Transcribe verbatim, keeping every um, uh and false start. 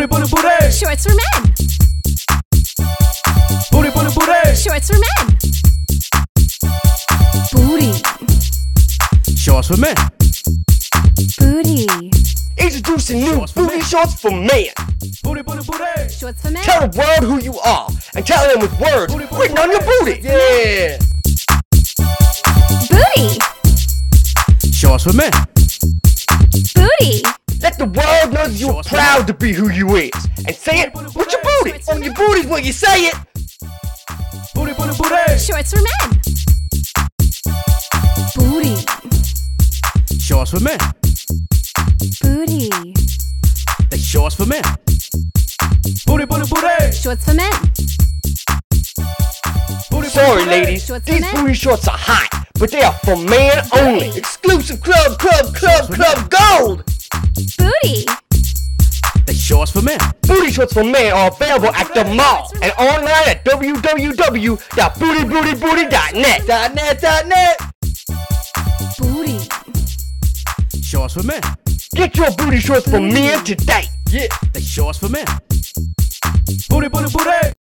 Booty, booty, booty. Shorts for men. Booty, booty, booty. Shorts for men. Booty. Shorts for men. Booty. Introducing new Shorts for booty men. shorts for men. Booty, booty, booty. Shorts for men. Tell the world who you are and tell them with words Booty, booty, written on your booty. booty. Yeah. Booty. Shorts for men. Booty. Let the world know that you're Shorts for proud to be who you is. And say it with your booty. Shorts for On your men. booty's where you say it. Booty, booty, booty. Shorts for men. Booty. Shorts for men. Booty. The shorts for men. Booty, booty, booty. Shorts for men. Booty, Sorry, booty, ladies. Shorts for These men. booty shorts are hot, but they are for man only. Booty. Exclusive club, club, club, for club gold. Booty. The shorts for men. Booty shorts for men are available at the mall and online at w w w dot booty booty booty dot net. Dot net, dot net. Booty. Shorts for men. Get your booty shorts for men today. Yeah. The shorts for men. Booty, booty, booty.